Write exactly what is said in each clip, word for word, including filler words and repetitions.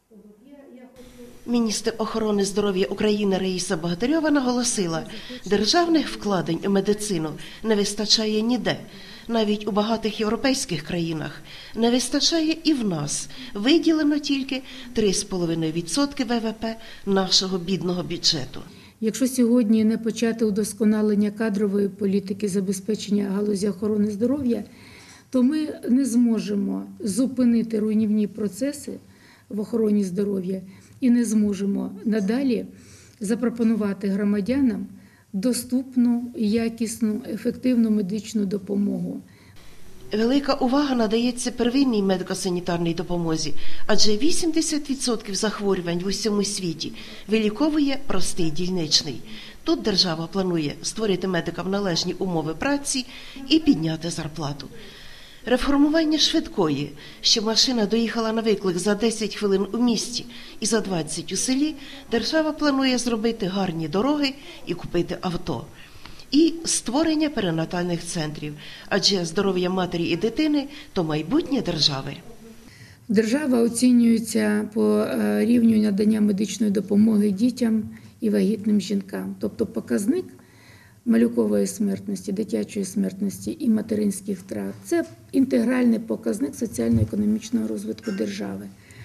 Міністр охорони здоров'я України Раїса Богатирьова наголосила, державних вкладень у медицину не вистачає ніде. Навіть у багатих європейських країнах не вистачає і в нас. Виділено тільки три з половиною відсотки Ве Ве Пе нашого бідного бюджету. Якщо сьогодні не почати удосконалення кадрової політики забезпечення галузі охорони здоров'я, то ми не зможемо зупинити руйнівні процеси в охороні здоров'я і не зможемо надалі запропонувати громадянам доступну, якісну, ефективну медичну допомогу. Велика увага надається первинній медико-санітарній допомозі, адже вісімдесят відсотків захворювань в усьому світі виліковує простий дільничний. Тут держава планує створити медикам належні умови праці і підняти зарплату. Реформування швидкої, щоб машина доїхала на виклик за десять хвилин у місті і за двадцять у селі, держава планує зробити гарні дороги і купити авто. І створення перинатальних центрів, адже здоров'я матері і дитини – то майбутнє держави. Держава оцінюється по рівню надання медичної допомоги дітям і вагітним жінкам. Тобто показник малюкової смертності, дитячої смертності і материнських втрат – це інтегральний показник соціально-економічного розвитку держави.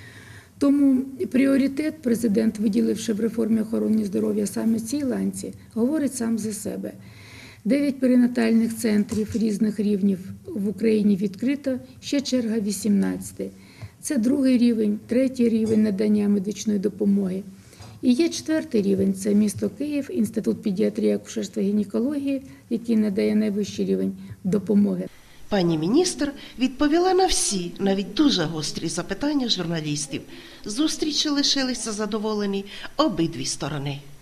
Тому пріоритет президент, виділивши в реформі охорони здоров'я саме цій ланці, говорить сам за себе. Дев'ять перинатальних центрів різних рівнів в Україні відкрито, ще черга вісімнадцяти. Це другий рівень, третій рівень надання медичної допомоги. І є четвертий рівень – це місто Київ, Інститут педіатрії, акушерства і гінекології, який надає найвищий рівень допомоги. Пані міністр відповіла на всі, навіть дуже гострі запитання журналістів. Зустрічі лишилися задоволені обидві сторони.